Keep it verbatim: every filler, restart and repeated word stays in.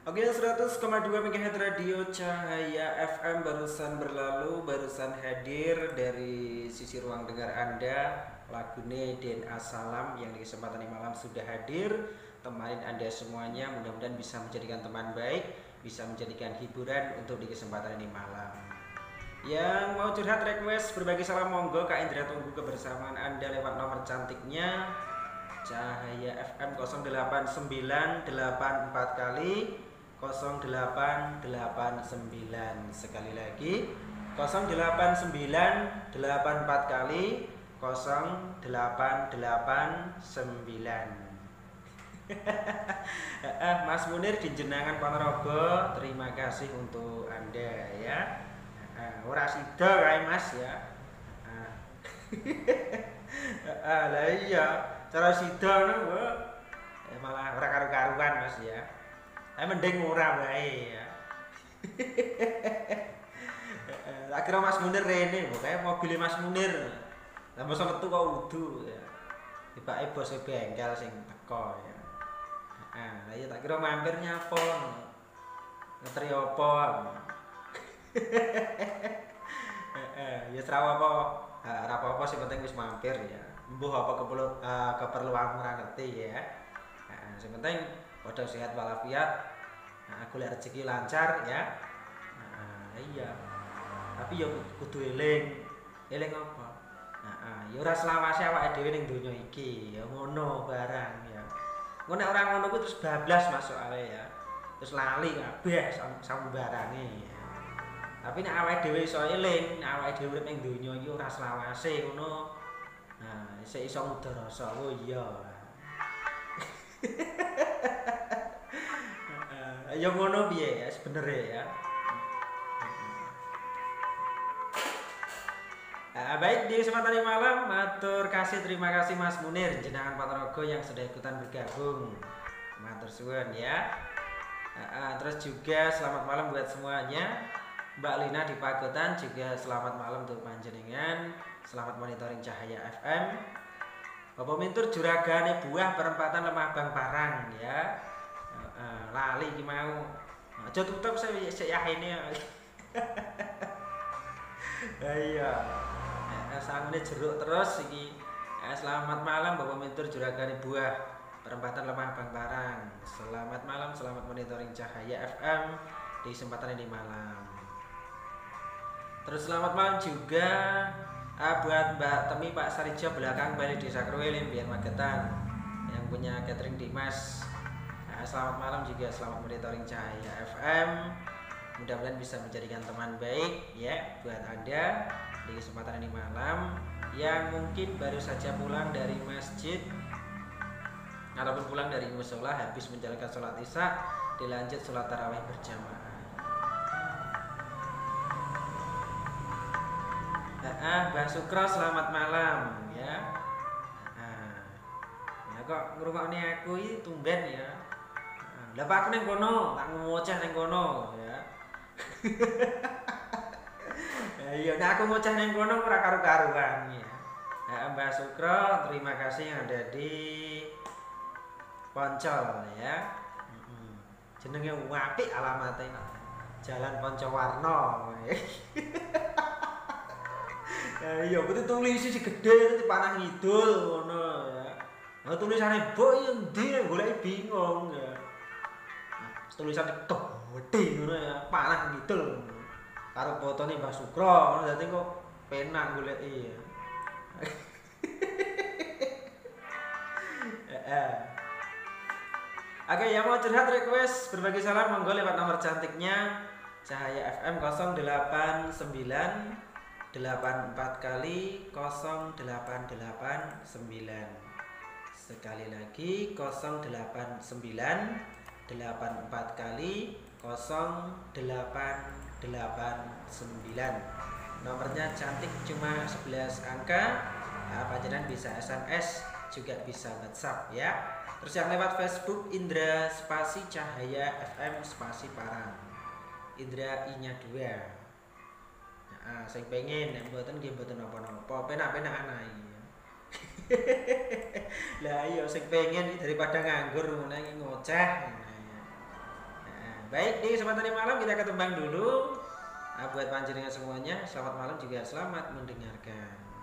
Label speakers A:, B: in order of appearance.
A: Oke, seratus koma dua MHz Radio Cahaya F M barusan berlalu, barusan hadir dari sisi ruang dengar Anda. Lagune Den Asalam yang di kesempatan ini malam sudah hadir temanin Anda semuanya. Mudah-mudahan bisa menjadikan teman baik, bisa menjadikan hiburan untuk di kesempatan ini malam. Yang mau curhat request berbagi salam monggo, Kak Indra tunggu kebersamaan Anda lewat nomor cantiknya Cahaya F M nol delapan sembilan delapan empat kali nol delapan delapan sembilan, sekali lagi nol delapan sembilan delapan empat kali nol delapan delapan sembilan. Mas Munir di Jenangan Ponorogo, terima kasih untuk Anda ya. Ora sida kae Mas ya. Ah, lah iya, cara sida ngono eh, malah ora karu-karuan Mas ya. Eh mending murah bae ya. Tak kira Mas Munir rene, pokoke mobil Mas Munir. Lah mosok metu kok udu ya. Tibake bose bengkel sing teko ya. Heeh, lah iya tak kira mampir nyapa. Ngetri opo. Heeh, ya ora apa. Ora apa-apa sing penting wis mampir ya. Mbuh apa keperlu uh, keperluan ora ngerti ya. Heeh, sing penting padha sehat walafiat. Nah, aku lihat rezeki lancar ya. Nah, iya. Tapi ya kudu eling. Eling apa? Heeh, ya ora selawase awake dhewe ning donya iki. Ya ngono barang ya. Engko nek ora ngono ku terus bablas masuk ale ya. Terus lali kabeh sambarange. Ya. Tapi nek awake dhewe iso eling, nek awake dhewe urip ning donya iki ora selawase ngono. Nah, isih iso mudharasa. Oh iya. Ya ngono piye ya sebenere ya. Nah, baik di kesempatan ini malam matur kasih terima kasih Mas Munir Jenangan Ponorogo yang sudah ikutan bergabung. Matur suwun ya. Nah, terus juga selamat malam buat semuanya. Mbak Lina di Pagotan juga selamat malam untuk panjenengan. Selamat monitoring Cahaya F M. Bapak Mintur juragane buah perempatan Lemah Bang Parang ya. Uh, lali iki mau. Aja tutup saya sik yahene. Ha iya. Eh sangune jeruk terus iki. Eh, selamat malam Bapak Mintur juragane buah perempatan Lemah Bang Parang. Selamat malam, selamat monitoring Cahaya F M di kesempatan ini malam. Terus selamat malam juga uh, buat Mbak Temi Pak Sarijo belakang Bali Desa Kruwil Mbiyen Magetan yang punya catering Dimas. Selamat malam juga, selamat monitoring Cahaya F M. Mudah-mudahan bisa menjadikan teman baik ya buat Anda di kesempatan ini malam yang mungkin baru saja pulang dari masjid ataupun pulang dari mushola habis menjalankan sholat isya, dilanjut sholat tarawih berjamaah. Ah, Mbak Sukro selamat malam ya. Ah, ya kok ngrungokne aku iki tumben ya. Lah Pak aku ning kono, tak ngoceh ning kono ya. Ya iya, nek aku ngoceh ning kono ora karu-karuan ya. Nah, Mbak Sukro, terima kasih yang ada di Poncol ya. Heeh. Jenenge apik alamatnya. Jalan Poncowarno. Ya iya, betul tulis sih gede di Panang Ngidul ngono ya. Nah tulisane mbok yo ndi golek bingung ya. Tulisan gede ngono ya, Panang Ngidul. Karo fotone Mbah Sukro, ngono dadi kok penak goleki ya. Heeh. Oke, yang mau curhat request berbagi salam monggo lewat nomor cantiknya Cahaya F M nol delapan sembilan delapan empat kali nol delapan delapan sembilan. Sekali lagi nol delapan sembilan delapan empat kali nol delapan delapan sembilan. Nomornya cantik cuma sebelas angka. Apa jangan bisa S M S juga bisa WhatsApp ya. Terus yang lewat Facebook Indra spasi Cahaya F M spasi Parang. Indra I-nya dua. Nah, saya pengen nek mboten nggih mboten napa-napa. Penak-penak anak iki. Lah iya sing pengen daripada nganggur ngono iki ngoceh. Baik, di kesempatan tadi malam kita ketembang dulu. Nah, buat panjenengan semuanya, selamat malam juga selamat mendengarkan.